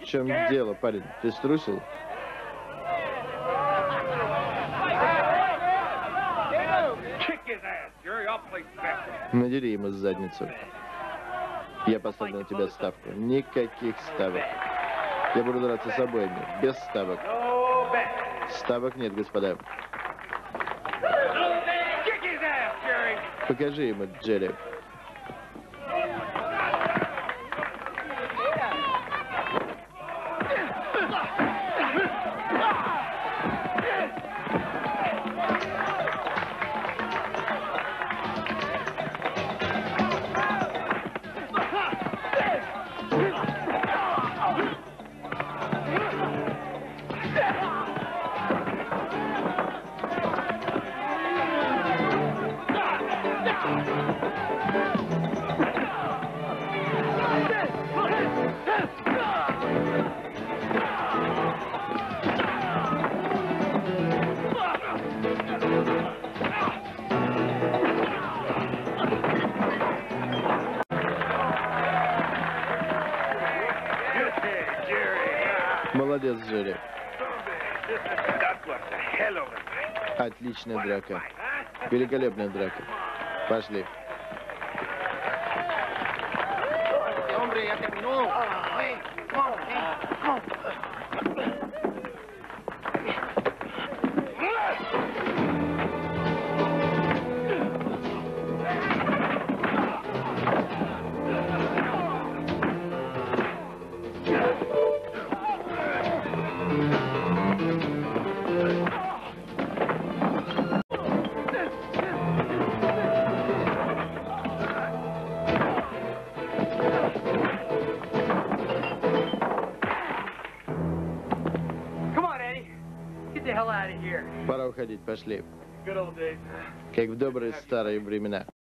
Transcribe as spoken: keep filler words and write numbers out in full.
В чем дело, парень? Ты струсил? Надери ему задницу. Я поставлю на тебя ставку. Никаких ставок. Я буду драться с обоими. Без ставок. Ставок нет, господа. Покажи ему, Джерри. Молодец, Джерри. Отличная драка. Великолепная драка. Пошли. Пора уходить, пошли. Как в добрые старые времена.